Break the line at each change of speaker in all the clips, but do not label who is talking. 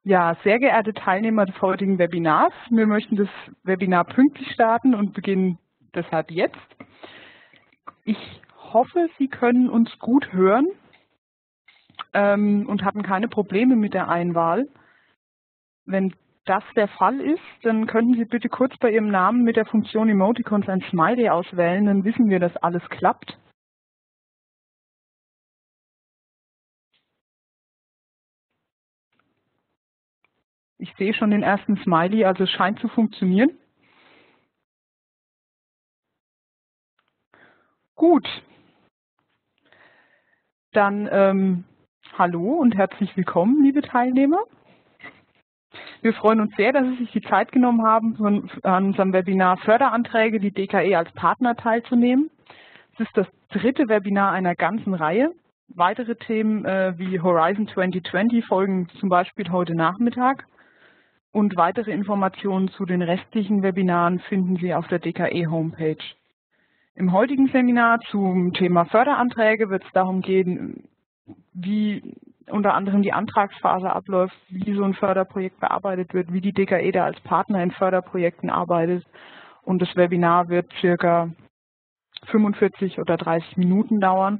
Ja, sehr geehrte Teilnehmer des heutigen Webinars, wir möchten das Webinar pünktlich starten und beginnen deshalb jetzt. Ich hoffe, Sie können uns gut hören und hatten keine Probleme mit der Einwahl. Wenn das der Fall ist, dann könnten Sie bitte kurz bei Ihrem Namen mit der Funktion Emoticons ein Smiley auswählen, dann wissen wir, dass alles klappt. Ich sehe schon den ersten Smiley, also es scheint zu funktionieren. Gut, dann hallo und herzlich willkommen, liebe Teilnehmer. Wir freuen uns sehr, dass Sie sich die Zeit genommen haben, an unserem Webinar Förderanträge, die DKE als Partner teilzunehmen. Es ist das dritte Webinar einer ganzen Reihe. Weitere Themen wie Horizon 2020 folgen zum Beispiel heute Nachmittag. Und weitere Informationen zu den restlichen Webinaren finden Sie auf der DKE-Homepage. Im heutigen Seminar zum Thema Förderanträge wird es darum gehen, wie unter anderem die Antragsphase abläuft, wie so ein Förderprojekt bearbeitet wird, wie die DKE da als Partner in Förderprojekten arbeitet. Und das Webinar wird circa 45 oder 30 Minuten dauern.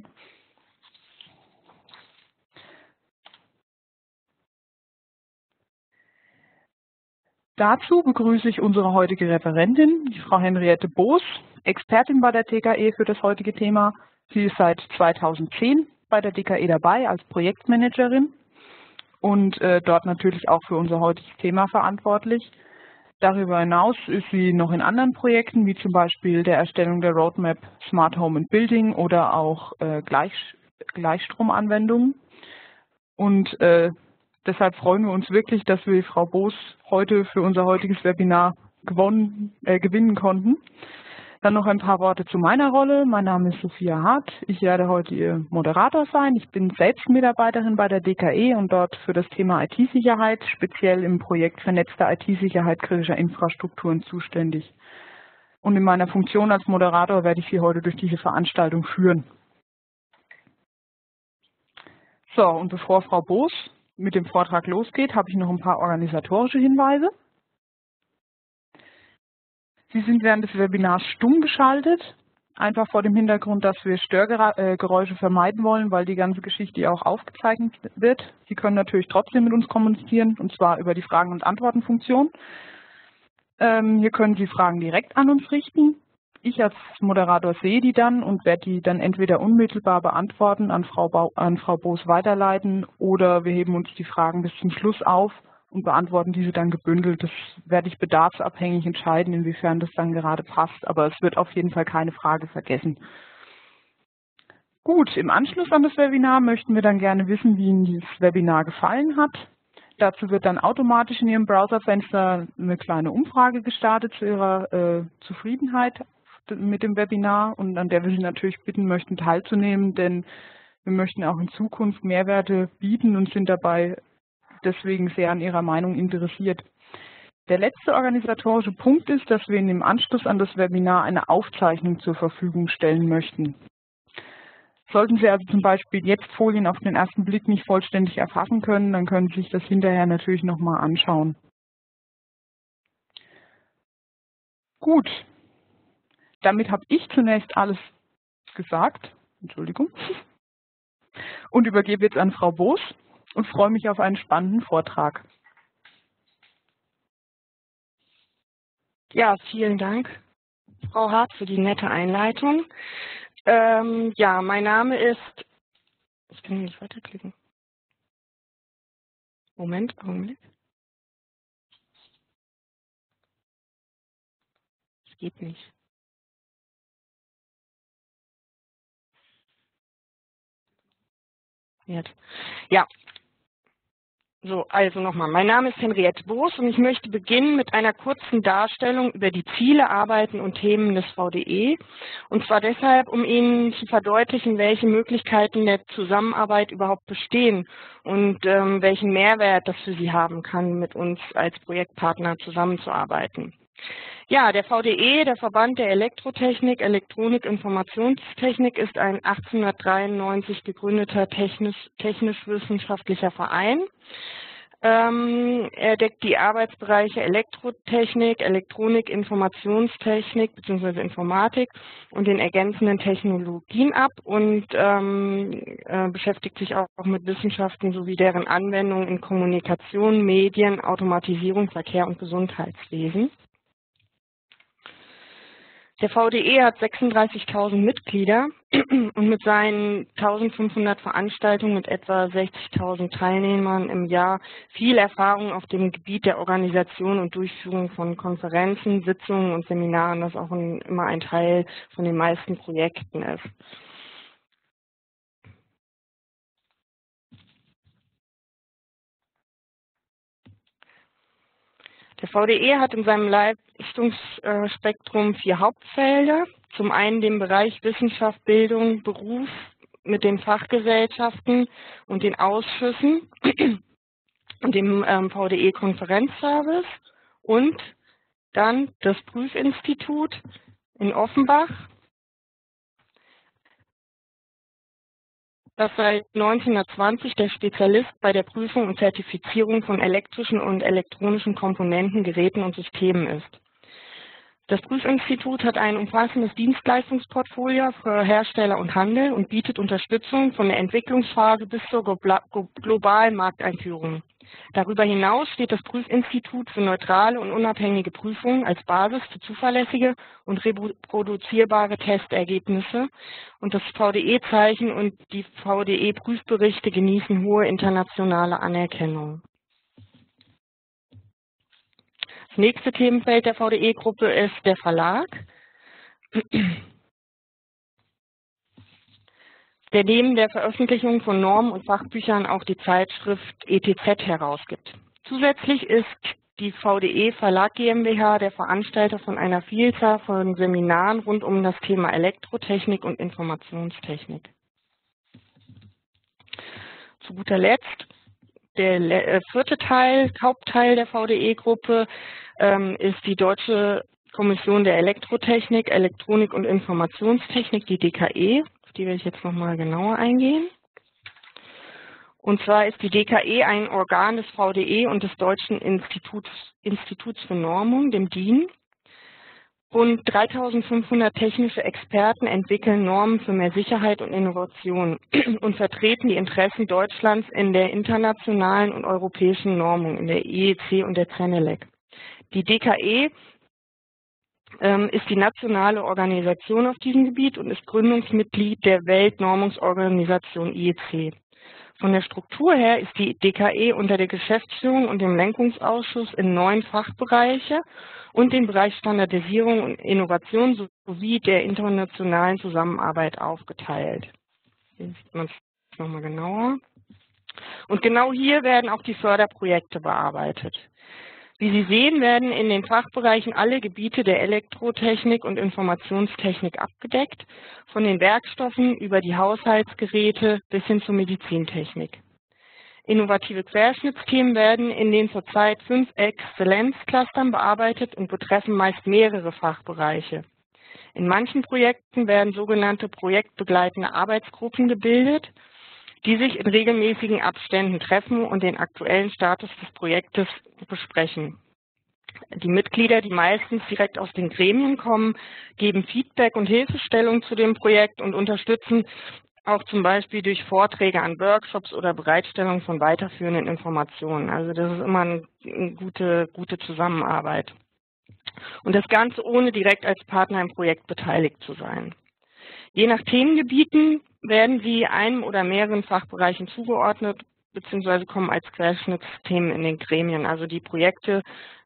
Dazu begrüße ich unsere heutige Referentin, die Frau Henriette Boos, Expertin bei der DKE für das heutige Thema. Sie ist seit 2010 bei der DKE dabei als Projektmanagerin und dort natürlich auch für unser heutiges Thema verantwortlich. Darüber hinaus ist sie noch in anderen Projekten, wie zum Beispiel der Erstellung der Roadmap Smart Home and Building oder auch Gleichstromanwendungen. Und deshalb freuen wir uns wirklich, dass wir Frau Boos heute für unser heutiges Webinar gewinnen konnten. Dann noch ein paar Worte zu meiner Rolle. Mein Name ist Sophia Hart. Ich werde heute Ihr Moderator sein. Ich bin selbst Mitarbeiterin bei der DKE und dort für das Thema IT-Sicherheit, speziell im Projekt Vernetzte IT-Sicherheit kritischer Infrastrukturen zuständig. Und in meiner Funktion als Moderator werde ich Sie heute durch diese Veranstaltung führen. So, und bevor Frau Boos mit dem Vortrag losgeht, habe ich noch ein paar organisatorische Hinweise. Sie sind während des Webinars stumm geschaltet, einfach vor dem Hintergrund, dass wir Störgeräusche vermeiden wollen, weil die ganze Geschichte auch aufgezeichnet wird. Sie können natürlich trotzdem mit uns kommunizieren, und zwar über die Fragen- und Antworten-Funktion. Hier können Sie Fragen direkt an uns richten. Ich als Moderator sehe die dann und werde die dann entweder unmittelbar beantworten, an Frau Boos weiterleiten, oder wir heben uns die Fragen bis zum Schluss auf und beantworten diese dann gebündelt. Das werde ich bedarfsabhängig entscheiden, inwiefern das dann gerade passt, aber es wird auf jeden Fall keine Frage vergessen. Gut, im Anschluss an das Webinar möchten wir dann gerne wissen, wie Ihnen dieses Webinar gefallen hat. Dazu wird dann automatisch in Ihrem Browserfenster eine kleine Umfrage gestartet zu Ihrer Zufriedenheit mit dem Webinar und an der wir Sie natürlich bitten möchten, teilzunehmen, denn wir möchten auch in Zukunft Mehrwerte bieten und sind dabei deswegen sehr an Ihrer Meinung interessiert. Der letzte organisatorische Punkt ist, dass wir Ihnen im Anschluss an das Webinar eine Aufzeichnung zur Verfügung stellen möchten. Sollten Sie also zum Beispiel jetzt Folien auf den ersten Blick nicht vollständig erfassen können, dann können Sie sich das hinterher natürlich nochmal anschauen. Gut, damit habe ich zunächst alles gesagt, Entschuldigung, und übergebe jetzt an Frau Boos und freue mich auf einen spannenden Vortrag.
Ja, vielen Dank, Frau Hart, für die nette Einleitung. Ja, mein Name ist, ich kann hier nicht weiterklicken. Augenblick. Es geht nicht. Jetzt. Ja. So, also nochmal. Mein Name ist Henriette Boos und ich möchte beginnen mit einer kurzen Darstellung über die Ziele, Arbeiten und Themen des VDE. Und zwar deshalb, um Ihnen zu verdeutlichen, welche Möglichkeiten der Zusammenarbeit überhaupt bestehen und welchen Mehrwert das für Sie haben kann, mit uns als Projektpartner zusammenzuarbeiten. Ja, der VDE, der Verband der Elektrotechnik, Elektronik, Informationstechnik, ist ein 1893 gegründeter technisch-wissenschaftlicher Verein. Er deckt die Arbeitsbereiche Elektrotechnik, Elektronik, Informationstechnik bzw. Informatik und den ergänzenden Technologien ab und beschäftigt sich auch mit Wissenschaften sowie deren Anwendung in Kommunikation, Medien, Automatisierung, Verkehr und Gesundheitswesen. Der VDE hat 36.000 Mitglieder und mit seinen 1.500 Veranstaltungen mit etwa 60.000 Teilnehmern im Jahr viel Erfahrung auf dem Gebiet der Organisation und Durchführung von Konferenzen, Sitzungen und Seminaren, das auch immer ein Teil von den meisten Projekten ist. Der VDE hat in seinem Leistungsspektrum 4 Hauptfelder. Zum einen den Bereich Wissenschaft, Bildung, Beruf mit den Fachgesellschaften und den Ausschüssen und dem VDE-Konferenzservice und dann das Prüfinstitut in Offenbach, das seit 1920 der Spezialist bei der Prüfung und Zertifizierung von elektrischen und elektronischen Komponenten, Geräten und Systemen ist. Das Prüfinstitut hat ein umfassendes Dienstleistungsportfolio für Hersteller und Handel und bietet Unterstützung von der Entwicklungsphase bis zur globalen Markteinführung. Darüber hinaus steht das Prüfinstitut für neutrale und unabhängige Prüfungen als Basis für zuverlässige und reproduzierbare Testergebnisse und das VDE-Zeichen und die VDE-Prüfberichte genießen hohe internationale Anerkennung. Das nächste Themenfeld der VDE-Gruppe ist der Verlag, der neben der Veröffentlichung von Normen und Fachbüchern auch die Zeitschrift ETZ herausgibt. Zusätzlich ist die VDE Verlag GmbH der Veranstalter von einer Vielzahl von Seminaren rund um das Thema Elektrotechnik und Informationstechnik. Zu guter Letzt der vierte Hauptteil der VDE-Gruppe ist die Deutsche Kommission der Elektrotechnik, Elektronik und Informationstechnik, die DKE. Auf die werde ich jetzt nochmal genauer eingehen. Und zwar ist die DKE ein Organ des VDE und des Deutschen Instituts für Normung, dem DIN. Rund 3.500 technische Experten entwickeln Normen für mehr Sicherheit und Innovation und vertreten die Interessen Deutschlands in der internationalen und europäischen Normung, in der IEC und der CENELEC. Die DKE ist die nationale Organisation auf diesem Gebiet und ist Gründungsmitglied der Weltnormungsorganisation IEC. Von der Struktur her ist die DKE unter der Geschäftsführung und dem Lenkungsausschuss in 9 Fachbereiche und den Bereich Standardisierung und Innovation sowie der internationalen Zusammenarbeit aufgeteilt. Hier sieht man es nochmal genauer. Und genau hier werden auch die Förderprojekte bearbeitet. Wie Sie sehen, werden in den Fachbereichen alle Gebiete der Elektrotechnik und Informationstechnik abgedeckt, von den Werkstoffen über die Haushaltsgeräte bis hin zur Medizintechnik. Innovative Querschnittsthemen werden in den zurzeit 5 Exzellenzclustern bearbeitet und betreffen meist mehrere Fachbereiche. In manchen Projekten werden sogenannte projektbegleitende Arbeitsgruppen gebildet, die sich in regelmäßigen Abständen treffen und den aktuellen Status des Projektes besprechen. Die Mitglieder, die meistens direkt aus den Gremien kommen, geben Feedback und Hilfestellung zu dem Projekt und unterstützen auch zum Beispiel durch Vorträge an Workshops oder Bereitstellung von weiterführenden Informationen. Also das ist immer eine gute Zusammenarbeit. Und das Ganze ohne direkt als Partner im Projekt beteiligt zu sein. Je nach Themengebieten werden sie einem oder mehreren Fachbereichen zugeordnet bzw. kommen als Querschnittsthemen in den Gremien. Also die Projekte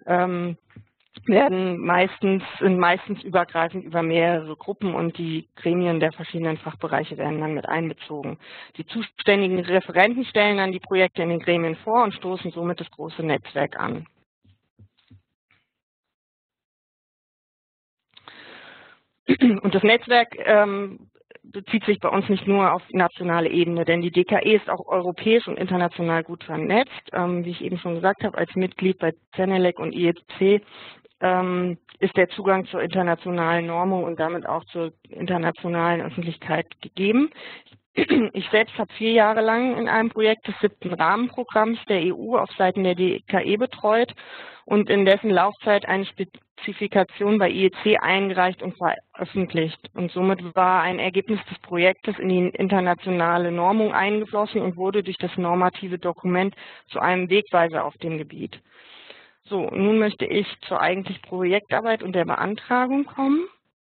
sind meistens übergreifend über mehrere Gruppen und die Gremien der verschiedenen Fachbereiche werden dann mit einbezogen. Die zuständigen Referenten stellen dann die Projekte in den Gremien vor und stoßen somit das große Netzwerk an. Und das Netzwerk bezieht sich bei uns nicht nur auf nationale Ebene, denn die DKE ist auch europäisch und international gut vernetzt. Wie ich eben schon gesagt habe, als Mitglied bei CENELEC und IEC ist der Zugang zur internationalen Normung und damit auch zur internationalen Öffentlichkeit gegeben. Ich Ich selbst habe 4 Jahre lang in einem Projekt des 7. Rahmenprogramms der EU auf Seiten der DKE betreut und in dessen Laufzeit eine Spezifikation bei IEC eingereicht und veröffentlicht. Und somit war ein Ergebnis des Projektes in die internationale Normung eingeflossen und wurde durch das normative Dokument zu einem Wegweiser auf dem Gebiet. So, nun möchte ich zur eigentlichen Projektarbeit und der Beantragung kommen.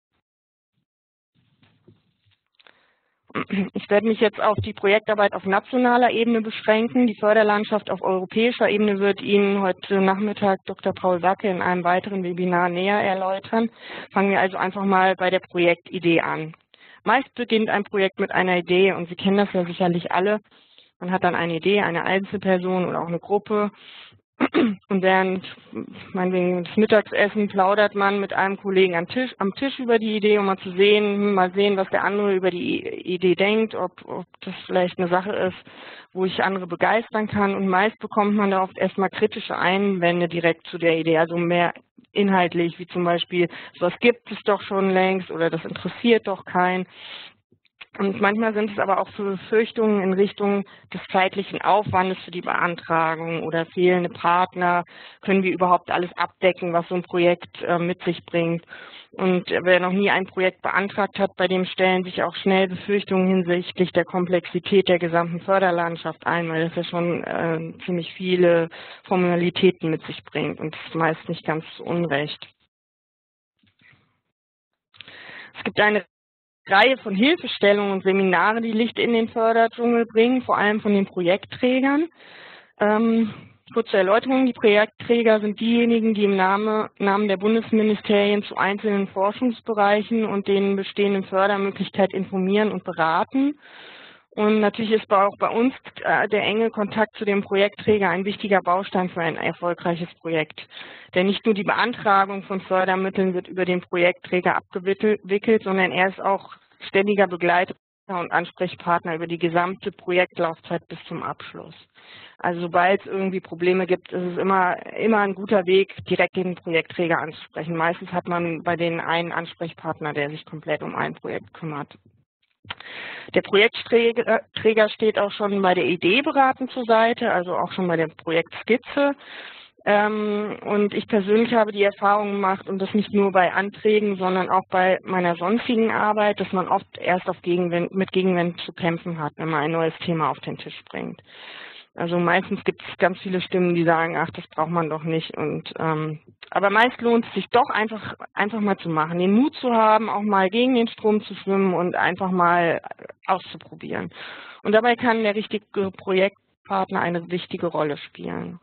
Ich werde mich jetzt auf die Projektarbeit auf nationaler Ebene beschränken. Die Förderlandschaft auf europäischer Ebene wird Ihnen heute Nachmittag Dr. Paul Sacke in einem weiteren Webinar näher erläutern. Fangen wir also einfach mal bei der Projektidee an. Meist beginnt ein Projekt mit einer Idee und Sie kennen das ja sicherlich alle. Man hat dann eine Idee, eine Einzelperson oder auch eine Gruppe. Und während meinetwegen des Mittagessen plaudert man mit einem Kollegen am Tisch über die Idee, um mal sehen, was der andere über die Idee denkt, ob das vielleicht eine Sache ist, wo ich andere begeistern kann. Und meist bekommt man da oft erstmal kritische Einwände direkt zu der Idee, also mehr inhaltlich, wie zum Beispiel, sowas gibt es doch schon längst oder das interessiert doch keinen. Und manchmal sind es aber auch so Befürchtungen in Richtung des zeitlichen Aufwandes für die Beantragung oder fehlende Partner. Können wir überhaupt alles abdecken, was so ein Projekt mit sich bringt? Und wer noch nie ein Projekt beantragt hat, bei dem stellen sich auch schnell Befürchtungen hinsichtlich der Komplexität der gesamten Förderlandschaft ein, weil das ja schon ziemlich viele Formalitäten mit sich bringt und das ist meist nicht ganz zu Unrecht. Es gibt eine Reihe von Hilfestellungen und Seminare, die Licht in den Förderdschungel bringen, vor allem von den Projektträgern. Kurze Erläuterung, die Projektträger sind diejenigen, die im Namen der Bundesministerien zu einzelnen Forschungsbereichen und den bestehenden Fördermöglichkeiten informieren und beraten. Und natürlich ist auch bei uns der enge Kontakt zu dem Projektträger ein wichtiger Baustein für ein erfolgreiches Projekt. Denn nicht nur die Beantragung von Fördermitteln wird über den Projektträger abgewickelt, sondern er ist auch ständiger Begleiter und Ansprechpartner über die gesamte Projektlaufzeit bis zum Abschluss. Also sobald es irgendwie Probleme gibt, ist es immer ein guter Weg, direkt den Projektträger anzusprechen. Meistens hat man bei denen einen Ansprechpartner, der sich komplett um ein Projekt kümmert. Der Projektträger steht auch schon bei der Idee beratend zur Seite, also auch schon bei der Projektskizze. Und ich persönlich habe die Erfahrung gemacht, und das nicht nur bei Anträgen, sondern auch bei meiner sonstigen Arbeit, dass man oft erst mit Gegenwind zu kämpfen hat, wenn man ein neues Thema auf den Tisch bringt. Also meistens gibt es ganz viele Stimmen, die sagen, ach, das braucht man doch nicht. Aber meist lohnt es sich doch einfach mal zu machen, den Mut zu haben, auch mal gegen den Strom zu schwimmen und einfach mal auszuprobieren. Und dabei kann der richtige Projektpartner eine wichtige Rolle spielen.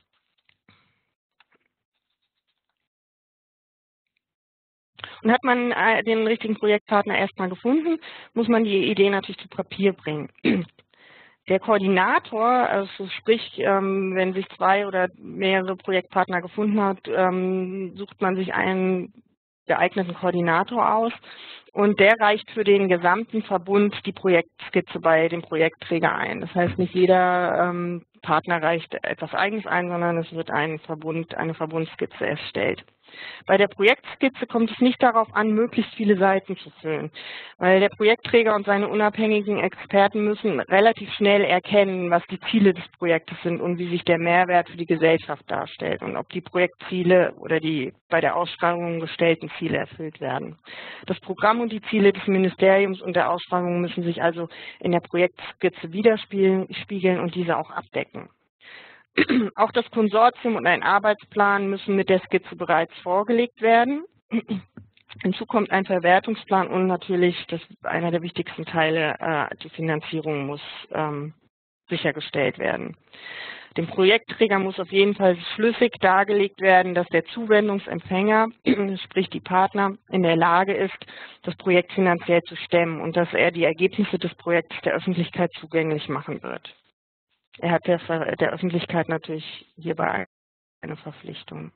Und hat man den richtigen Projektpartner erstmal gefunden, muss man die Idee natürlich zu Papier bringen. Der Koordinator, also sprich, wenn sich 2 oder mehrere Projektpartner gefunden hat, sucht man sich einen geeigneten Koordinator aus und der reicht für den gesamten Verbund die Projektskizze bei dem Projektträger ein. Das heißt, nicht jeder Partner reicht etwas Eigenes ein, sondern es wird eine Verbundskizze erstellt. Bei der Projektskizze kommt es nicht darauf an, möglichst viele Seiten zu füllen, weil der Projektträger und seine unabhängigen Experten müssen relativ schnell erkennen, was die Ziele des Projektes sind und wie sich der Mehrwert für die Gesellschaft darstellt und ob die Projektziele oder die bei der Ausschreibung gestellten Ziele erfüllt werden. Das Programm und die Ziele des Ministeriums und der Ausschreibung müssen sich also in der Projektskizze widerspiegeln und diese auch abdecken. Auch das Konsortium und ein Arbeitsplan müssen mit der Skizze bereits vorgelegt werden. Hinzu kommt ein Verwertungsplan und natürlich, das ist einer der wichtigsten Teile, die Finanzierung muss sichergestellt werden. Dem Projektträger muss auf jeden Fall schlüssig dargelegt werden, dass der Zuwendungsempfänger, sprich die Partner, in der Lage ist, das Projekt finanziell zu stemmen und dass er die Ergebnisse des Projekts der Öffentlichkeit zugänglich machen wird. Er hat der Öffentlichkeit natürlich hierbei eine Verpflichtung.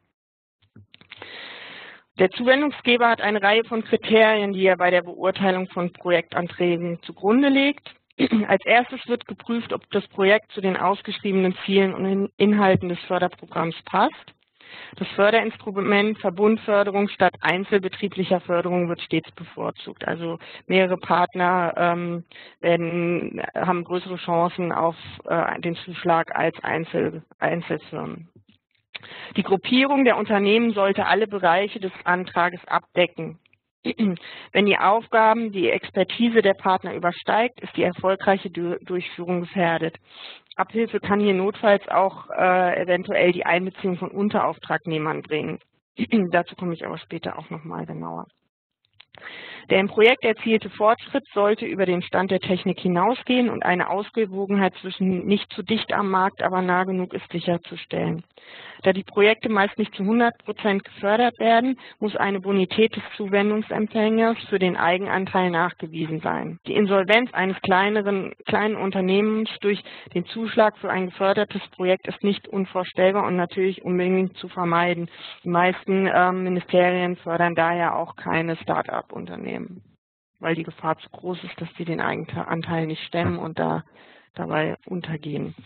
Der Zuwendungsgeber hat eine Reihe von Kriterien, die er bei der Beurteilung von Projektanträgen zugrunde legt. Als erstes wird geprüft, ob das Projekt zu den ausgeschriebenen Zielen und Inhalten des Förderprogramms passt. Das Förderinstrument Verbundförderung statt einzelbetrieblicher Förderung wird stets bevorzugt. Also mehrere Partner haben größere Chancen auf den Zuschlag als Einzelfirmen. Die Gruppierung der Unternehmen sollte alle Bereiche des Antrages abdecken. Wenn die Aufgaben die Expertise der Partner übersteigt, ist die erfolgreiche Durchführung gefährdet. Abhilfe kann hier notfalls auch eventuell die Einbeziehung von Unterauftragnehmern bringen. Dazu komme ich aber später auch nochmal genauer. Der im Projekt erzielte Fortschritt sollte über den Stand der Technik hinausgehen und eine Ausgewogenheit zwischen nicht zu dicht am Markt, aber nah genug ist sicherzustellen. Da die Projekte meist nicht zu 100% gefördert werden, muss eine Bonität des Zuwendungsempfängers für den Eigenanteil nachgewiesen sein. Die Insolvenz eines kleinen Unternehmens durch den Zuschlag für ein gefördertes Projekt ist nicht unvorstellbar und natürlich unbedingt zu vermeiden. Die meisten Ministerien fördern daher auch keine Start-up-Unternehmen, weil die Gefahr zu groß ist, dass sie den Eigenanteil nicht stemmen und dabei untergehen.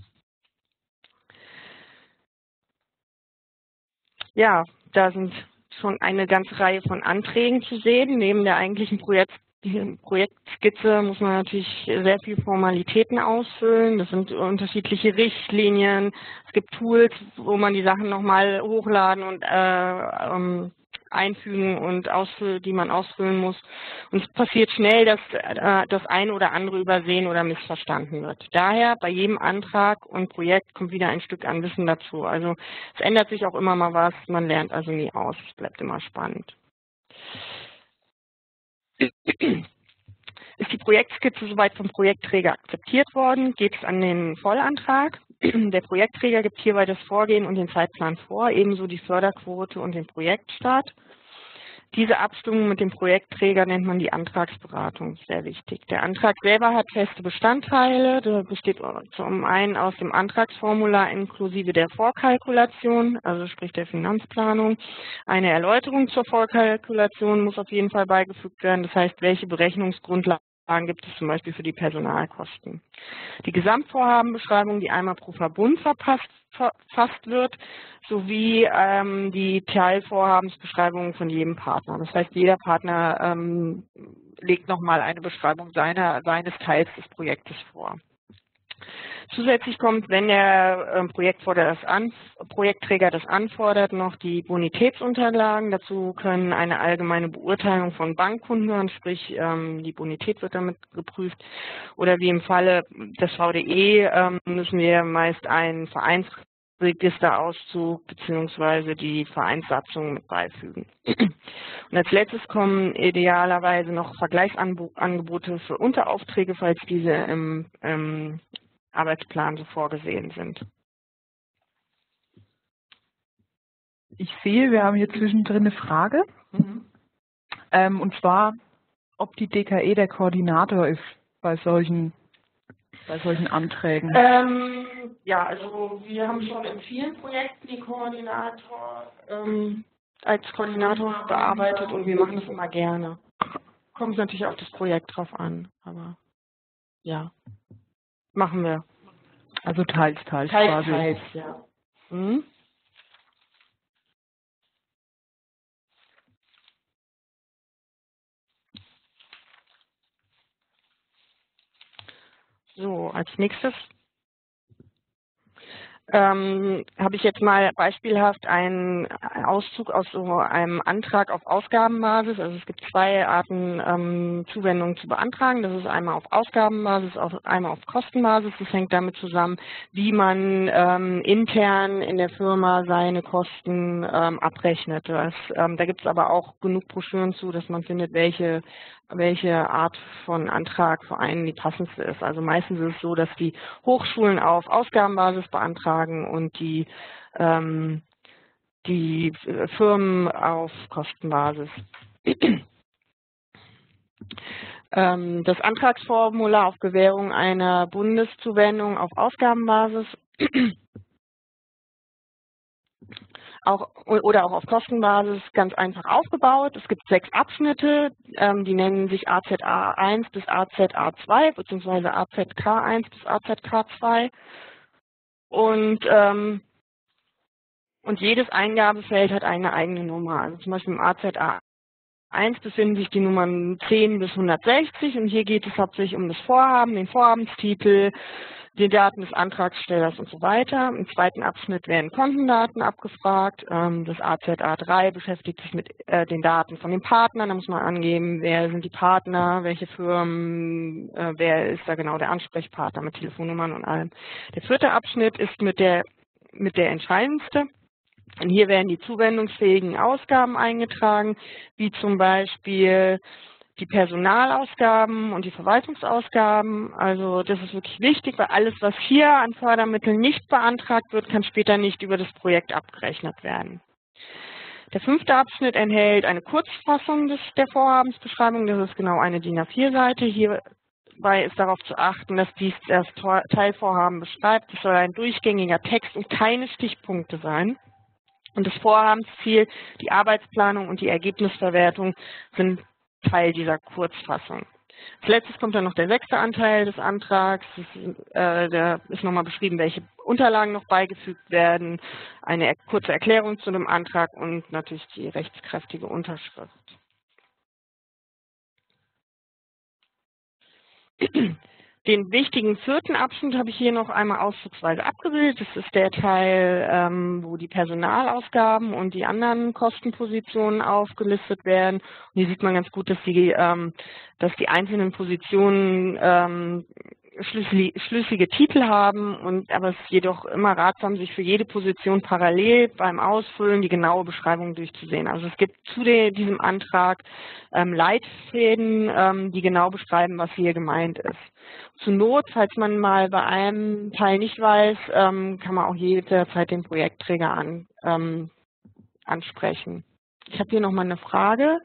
Ja, da sind schon eine ganze Reihe von Anträgen zu sehen. Neben der eigentlichen Projektskizze muss man natürlich sehr viele Formalitäten ausfüllen. Das sind unterschiedliche Richtlinien. Es gibt Tools, wo man die Sachen nochmal hochladen und einfügen und die man ausfüllen muss. Und es passiert schnell, dass das eine oder andere übersehen oder missverstanden wird. Daher bei jedem Antrag und Projekt kommt wieder ein Stück an Wissen dazu. Also es ändert sich auch immer mal was, man lernt also nie aus, es bleibt immer spannend. Ist die Projektskizze soweit vom Projektträger akzeptiert worden, geht es an den Vollantrag. Der Projektträger gibt hierbei das Vorgehen und den Zeitplan vor, ebenso die Förderquote und den Projektstart. Diese Abstimmung mit dem Projektträger nennt man die Antragsberatung, sehr wichtig. Der Antrag selber hat feste Bestandteile, der besteht zum einen aus dem Antragsformular inklusive der Vorkalkulation, also sprich der Finanzplanung. Eine Erläuterung zur Vorkalkulation muss auf jeden Fall beigefügt werden, das heißt, welche Berechnungsgrundlagen gibt es zum Beispiel für die Personalkosten. Die Gesamtvorhabenbeschreibung, die einmal pro Verbund verfasst wird, sowie die Teilvorhabensbeschreibungen von jedem Partner. Das heißt, jeder Partner legt nochmal eine Beschreibung seines Teils des Projektes vor. Zusätzlich kommt, wenn der Projektträger das anfordert, noch die Bonitätsunterlagen. Dazu können eine allgemeine Beurteilung von Bankkunden hören, sprich die Bonität wird damit geprüft. Oder wie im Falle des VDE müssen wir meist einen Vereinsregisterauszug bzw. die Vereinssatzung mit beifügen. Und als letztes kommen idealerweise noch Vergleichsangebote für Unteraufträge, falls diese im Arbeitsplan so vorgesehen sind.
Ich sehe, wir haben hier zwischendrin eine Frage. Und zwar, ob die DKE der Koordinator ist bei solchen Anträgen.
Ja, also wir haben schon in vielen Projekten die als Koordinator bearbeitet und wir machen das immer gerne. Kommt natürlich auf das Projekt drauf an, aber ja. Machen wir.
Also teils quasi.
Teils, ja. Hm? So, als nächstes habe ich jetzt mal beispielhaft einen Auszug aus so einem Antrag auf Ausgabenbasis. Also es gibt zwei Arten, Zuwendungen zu beantragen. Das ist einmal auf Ausgabenbasis, einmal auf Kostenbasis. Das hängt damit zusammen, wie man intern in der Firma seine Kosten abrechnet. Da gibt es aber auch genug Broschüren zu, dass man findet, welche Art von Antrag für einen die passendste ist. Also meistens ist es so, dass die Hochschulen auf Ausgabenbasis beantragen und die Firmen auf Kostenbasis. Das Antragsformular auf Gewährung einer Bundeszuwendung auf Ausgabenbasis oder auch auf Kostenbasis ganz einfach aufgebaut. Es gibt 6 Abschnitte, die nennen sich AZA1 bis AZA2 bzw. AZK1 bis AZK2. Und und jedes Eingabefeld hat eine eigene Nummer. Also zum Beispiel im AZA1 befinden sich die Nummern 10 bis 160 und hier geht es hauptsächlich um das Vorhaben, den Vorhabenstitel, die Daten des Antragstellers und so weiter. Im zweiten Abschnitt werden Kontendaten abgefragt. Das AZA3 beschäftigt sich mit den Daten von den Partnern. Da muss man angeben, wer sind die Partner, welche Firmen, wer ist da genau der Ansprechpartner mit Telefonnummern und allem. Der vierte Abschnitt ist mit der entscheidendste. Und hier werden die zuwendungsfähigen Ausgaben eingetragen, wie zum Beispiel die Personalausgaben und die Verwaltungsausgaben. Also das ist wirklich wichtig, weil alles, was hier an Fördermitteln nicht beantragt wird, kann später nicht über das Projekt abgerechnet werden. Der fünfte Abschnitt enthält eine Kurzfassung der Vorhabensbeschreibung. Das ist genau eine DIN A4-Seite. Hierbei ist darauf zu achten, dass dies das Teilvorhaben beschreibt. Es soll ein durchgängiger Text und keine Stichpunkte sein. Und das Vorhabensziel, die Arbeitsplanung und die Ergebnisverwertung sind Teil dieser Kurzfassung. Als letztes kommt dann noch der sechste Anteil des Antrags. Da ist nochmal beschrieben, welche Unterlagen noch beigefügt werden, eine kurze Erklärung zu dem Antrag und natürlich die rechtskräftige Unterschrift. Den wichtigen vierten Abschnitt habe ich hier noch einmal auszugsweise abgebildet. Das ist der Teil, wo die Personalausgaben und die anderen Kostenpositionen aufgelistet werden. Und hier sieht man ganz gut, dass die einzelnen Positionen schlüssige Titel haben, aber es ist jedoch immer ratsam, sich für jede Position parallel beim Ausfüllen die genaue Beschreibung durchzusehen. Also es gibt zu diesem Antrag Leitfäden, die genau beschreiben, was hier gemeint ist. Zur Not, falls man mal bei einem Teil nicht weiß, kann man auch jederzeit den Projektträger ansprechen. Ich habe hier nochmal eine Frage.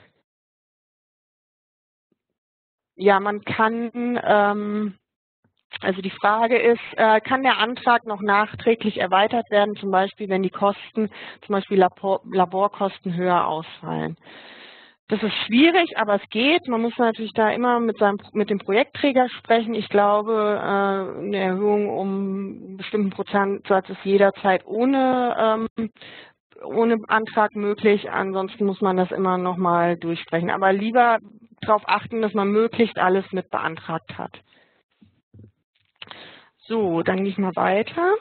Ja, man kann, also die Frage ist, kann der Antrag noch nachträglich erweitert werden, zum Beispiel wenn die Kosten, zum Beispiel Laborkosten höher ausfallen? Das ist schwierig, aber es geht. Man muss natürlich da immer mit dem Projektträger sprechen. Ich glaube, eine Erhöhung um einen bestimmten Prozentsatz ist jederzeit ohne Antrag möglich. Ansonsten muss man das immer nochmal durchsprechen. Aber lieber darauf achten, dass man möglichst alles mit beantragt hat. So, dann gehe ich mal weiter.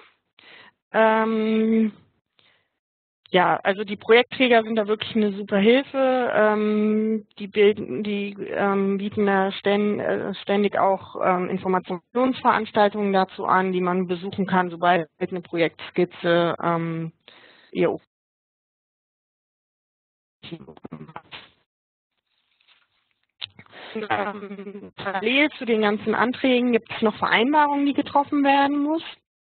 Ja, also die Projektträger sind da wirklich eine super Hilfe. Die bieten da ständig auch Informationsveranstaltungen dazu an, die man besuchen kann, sobald eine Projektskizze ihr parallel zu den ganzen Anträgen gibt es noch Vereinbarungen, die getroffen werden muss.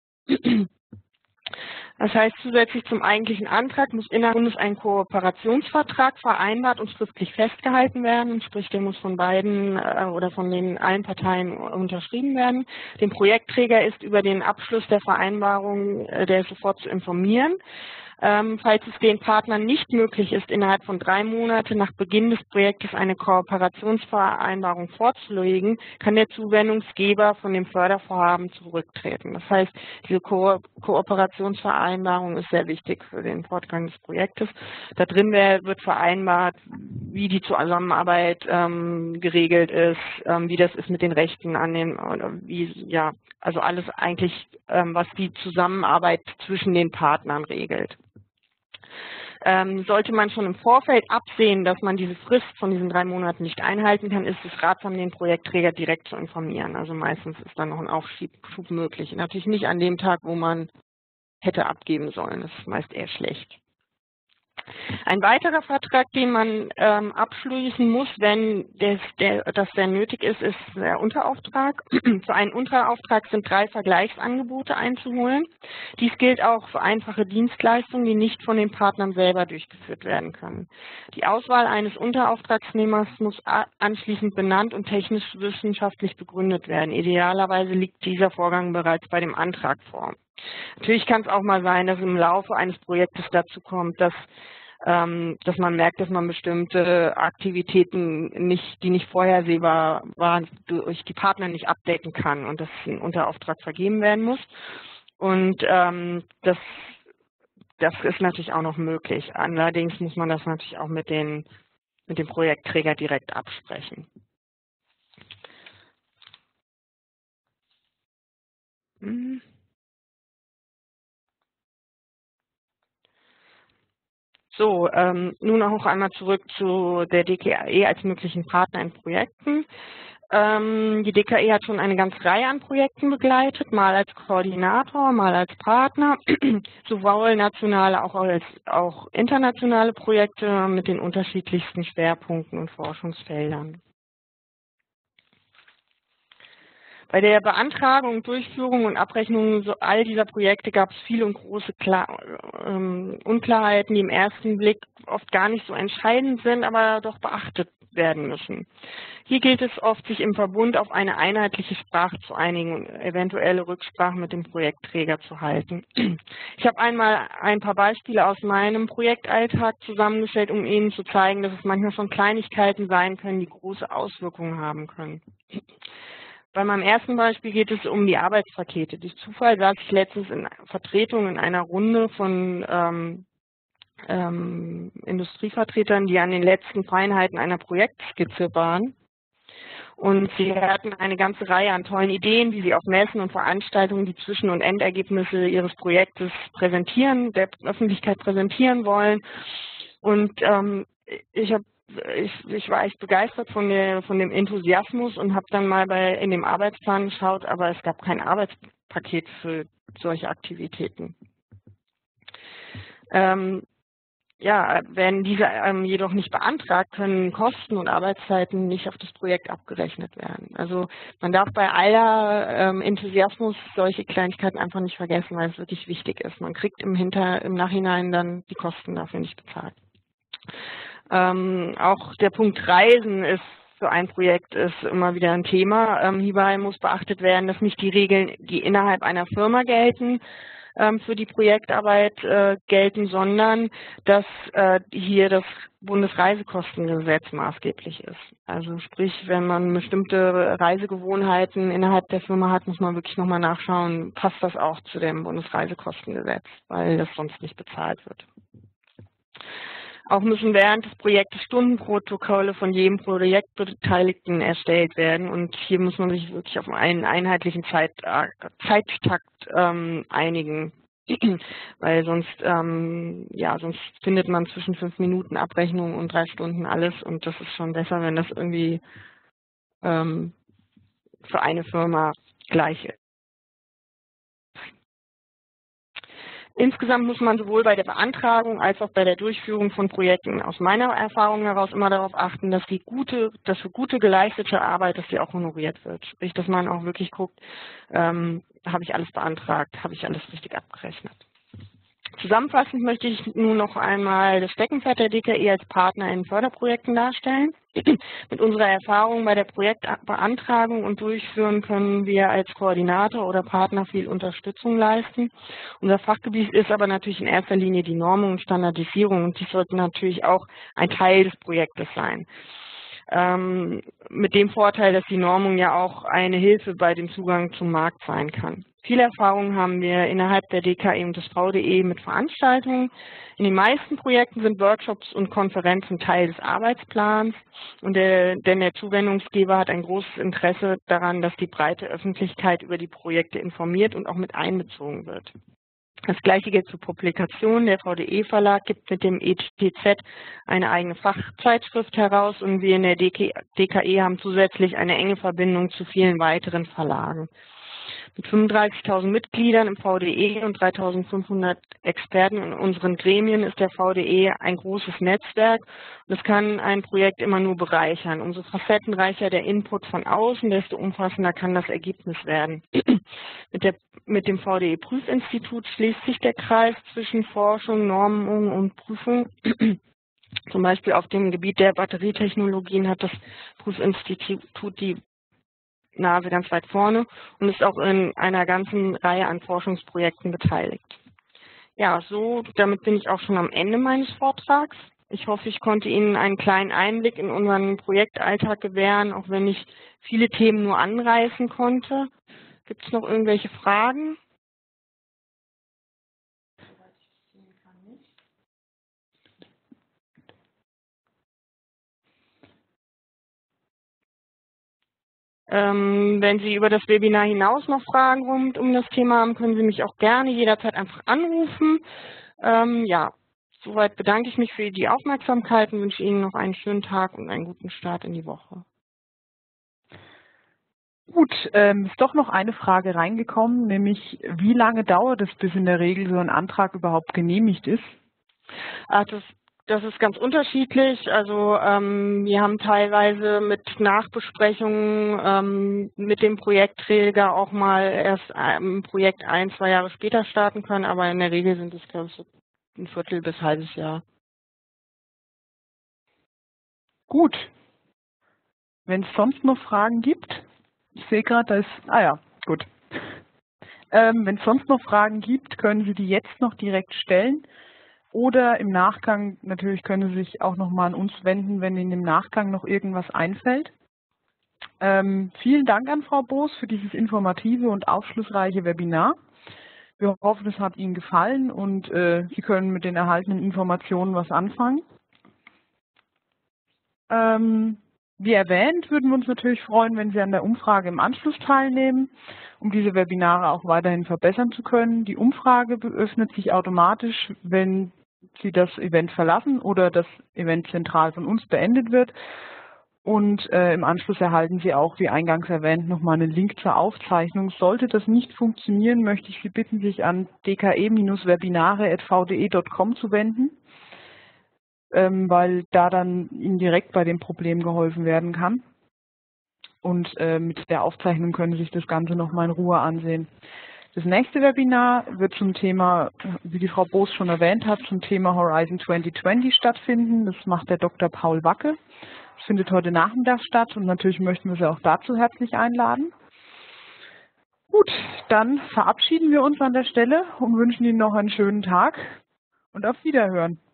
Das heißt, zusätzlich zum eigentlichen Antrag muss innerhalb des Bundes ein Kooperationsvertrag vereinbart und schriftlich festgehalten werden. Sprich, der muss von beiden oder von allen Parteien unterschrieben werden. Dem Projektträger ist über den Abschluss der Vereinbarung der ist sofort zu informieren. Falls es den Partnern nicht möglich ist, innerhalb von 3 Monaten nach Beginn des Projektes eine Kooperationsvereinbarung vorzulegen, kann der Zuwendungsgeber von dem Fördervorhaben zurücktreten. Das heißt, diese Kooperationsvereinbarung ist sehr wichtig für den Fortgang des Projektes. Da drin wird vereinbart, wie die Zusammenarbeit geregelt ist, wie das ist mit den Rechten an den, also alles eigentlich, was die Zusammenarbeit zwischen den Partnern regelt. Sollte man schon im Vorfeld absehen, dass man diese Frist von diesen 3 Monaten nicht einhalten kann, ist es ratsam, den Projektträger direkt zu informieren. Also meistens ist dann noch ein Aufschub möglich. Natürlich nicht an dem Tag, wo man hätte abgeben sollen. Das ist meist eher schlecht. Ein weiterer Vertrag, den man abschließen muss, wenn das nötig ist, ist der Unterauftrag. Für einen Unterauftrag sind 3 Vergleichsangebote einzuholen. Dies gilt auch für einfache Dienstleistungen, die nicht von den Partnern selber durchgeführt werden können. Die Auswahl eines Unterauftragsnehmers muss anschließend benannt und technisch-wissenschaftlich begründet werden. Idealerweise liegt dieser Vorgang bereits bei dem Antrag vor. Natürlich kann es auch mal sein, dass im Laufe eines Projektes dazu kommt, dass man merkt, dass man bestimmte Aktivitäten die nicht vorhersehbar waren, durch die Partner nicht updaten kann und dass ein Unterauftrag vergeben werden muss. Und das das ist natürlich auch noch möglich. Allerdings muss man das natürlich auch mit dem Projektträger direkt absprechen. So, nun auch einmal zurück zu der DKE als möglichen Partner in Projekten. Die DKE hat schon eine ganze Reihe an Projekten begleitet, mal als Koordinator, mal als Partner, sowohl nationale als auch internationale Projekte mit den unterschiedlichsten Schwerpunkten und Forschungsfeldern. Bei der Beantragung, Durchführung und Abrechnung all dieser Projekte gab es viele und große Unklarheiten, die im ersten Blick oft gar nicht so entscheidend sind, aber doch beachtet werden müssen. Hier gilt es oft, sich im Verbund auf eine einheitliche Sprache zu einigen und eventuelle Rücksprachen mit dem Projektträger zu halten. Ich habe einmal ein paar Beispiele aus meinem Projektalltag zusammengestellt, um Ihnen zu zeigen, dass es manchmal schon Kleinigkeiten sein können, die große Auswirkungen haben können. Bei meinem ersten Beispiel geht es um die Arbeitspakete. Durch Zufall saß ich letztens in Vertretung in einer Runde von Industrievertretern, die an den letzten Feinheiten einer Projektskizze waren. Und sie hatten eine ganze Reihe an tollen Ideen, wie sie auf Messen und Veranstaltungen die Zwischen- und Endergebnisse ihres Projektes der Öffentlichkeit präsentieren wollen. Und ich war echt begeistert von dem Enthusiasmus und habe dann mal in dem Arbeitsplan geschaut, aber es gab kein Arbeitspaket für solche Aktivitäten. Werden diese jedoch nicht beantragt, können Kosten und Arbeitszeiten nicht auf das Projekt abgerechnet werden. Also man darf bei aller Enthusiasmus solche Kleinigkeiten einfach nicht vergessen, weil es wirklich wichtig ist. Man kriegt im Nachhinein dann die Kosten dafür nicht bezahlt. Auch der Punkt Reisen ist für ein Projekt ist immer wieder ein Thema. Hierbei muss beachtet werden, dass nicht die Regeln, die innerhalb einer Firma gelten, für die Projektarbeit gelten, sondern dass hier das Bundesreisekostengesetz maßgeblich ist. Also sprich, wenn man bestimmte Reisegewohnheiten innerhalb der Firma hat, muss man wirklich nochmal nachschauen, passt das auch zu dem Bundesreisekostengesetz, weil das sonst nicht bezahlt wird. Auch müssen während des Projektes Stundenprotokolle von jedem Projektbeteiligten erstellt werden. Und hier muss man sich wirklich auf einen einheitlichen Zeittakt einigen. Weil sonst findet man zwischen 5 Minuten Abrechnung und 3 Stunden alles. Und das ist schon besser, wenn das irgendwie für eine Firma gleich ist. Insgesamt muss man sowohl bei der Beantragung als auch bei der Durchführung von Projekten aus meiner Erfahrung heraus immer darauf achten, dass für gute geleistete Arbeit, dass sie auch honoriert wird. Sprich, dass man auch wirklich guckt, habe ich alles beantragt, habe ich alles richtig abgerechnet. Zusammenfassend möchte ich nun noch einmal das Steckenpferd der DKE als Partner in Förderprojekten darstellen. Mit unserer Erfahrung bei der Projektbeantragung und Durchführen können wir als Koordinator oder Partner viel Unterstützung leisten. Unser Fachgebiet ist aber natürlich in erster Linie die Normung und Standardisierung und dies sollte natürlich auch ein Teil des Projektes sein. Mit dem Vorteil, dass die Normung ja auch eine Hilfe bei dem Zugang zum Markt sein kann. Viele Erfahrungen haben wir innerhalb der DKE und des VDE mit Veranstaltungen. In den meisten Projekten sind Workshops und Konferenzen Teil des Arbeitsplans, denn der Zuwendungsgeber hat ein großes Interesse daran, dass die breite Öffentlichkeit über die Projekte informiert und auch mit einbezogen wird. Das Gleiche gilt zur Publikation. Der VDE-Verlag gibt mit dem ETZ eine eigene Fachzeitschrift heraus und wir in der DKE haben zusätzlich eine enge Verbindung zu vielen weiteren Verlagen. Mit 35.000 Mitgliedern im VDE und 3.500 Experten in unseren Gremien ist der VDE ein großes Netzwerk und es kann ein Projekt immer nur bereichern. Umso facettenreicher der Input von außen, desto umfassender kann das Ergebnis werden. Mit dem VDE-Prüfinstitut schließt sich der Kreis zwischen Forschung, Normung und Prüfung. Zum Beispiel auf dem Gebiet der Batterietechnologien hat das Prüfinstitut die Nase ganz weit vorne und ist auch in einer ganzen Reihe an Forschungsprojekten beteiligt. Ja, damit bin ich auch schon am Ende meines Vortrags. Ich hoffe, ich konnte Ihnen einen kleinen Einblick in unseren Projektalltag gewähren, auch wenn ich viele Themen nur anreißen konnte. Gibt es noch irgendwelche Fragen? Wenn Sie über das Webinar hinaus noch Fragen rund um das Thema haben, können Sie mich auch gerne jederzeit einfach anrufen. Ja, soweit bedanke ich mich für die Aufmerksamkeit und wünsche Ihnen noch einen schönen Tag und einen guten Start in die Woche.
Gut, ist doch noch eine Frage reingekommen, nämlich wie lange dauert es, bis in der Regel so ein Antrag überhaupt genehmigt ist?
Das ist ganz unterschiedlich. Also wir haben teilweise mit Nachbesprechungen mit dem Projektträger auch mal erst ein Projekt 1, 2 Jahre später starten können, aber in der Regel sind es, glaube ich, so ein Viertel bis halbes Jahr.
Gut. Wenn es sonst noch Fragen gibt, ich sehe gerade, da ist, gut. Wenn es sonst noch Fragen gibt, können Sie die jetzt noch direkt stellen. Oder im Nachgang, natürlich können Sie sich auch nochmal an uns wenden, wenn Ihnen im Nachgang noch irgendwas einfällt. Vielen Dank an Frau Boos für dieses informative und aufschlussreiche Webinar. Wir hoffen, es hat Ihnen gefallen und Sie können mit den erhaltenen Informationen was anfangen. Wie erwähnt, würden wir uns natürlich freuen, wenn Sie an der Umfrage im Anschluss teilnehmen, um diese Webinare auch weiterhin verbessern zu können. Die Umfrage öffnet sich automatisch, wenn Sie das Event verlassen oder das Event zentral von uns beendet wird. Und im Anschluss erhalten Sie auch, wie eingangs erwähnt, nochmal einen Link zur Aufzeichnung. Sollte das nicht funktionieren, möchte ich Sie bitten, sich an dke-webinare@vde.com zu wenden, weil da dann Ihnen direkt bei dem Problem geholfen werden kann. Und mit der Aufzeichnung können Sie sich das Ganze nochmal in Ruhe ansehen. Das nächste Webinar wird zum Thema, wie die Frau Boos schon erwähnt hat, zum Thema Horizon 2020 stattfinden. Das macht der Dr. Paul Wacke. Das findet heute Nachmittag statt und natürlich möchten wir Sie auch dazu herzlich einladen. Gut, dann verabschieden wir uns an der Stelle und wünschen Ihnen noch einen schönen Tag und auf Wiederhören.